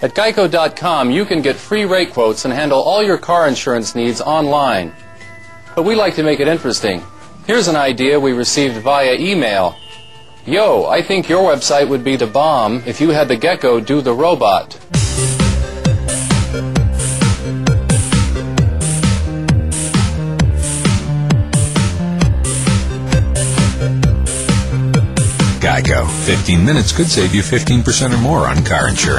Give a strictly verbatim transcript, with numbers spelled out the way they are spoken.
At Geico dot com, you can get free rate quotes and handle all your car insurance needs online. But we like to make it interesting. Here's an idea we received via email. Yo, I think your website would be the bomb if you had the gecko do the robot. Geico. fifteen minutes could save you fifteen percent or more on car insurance.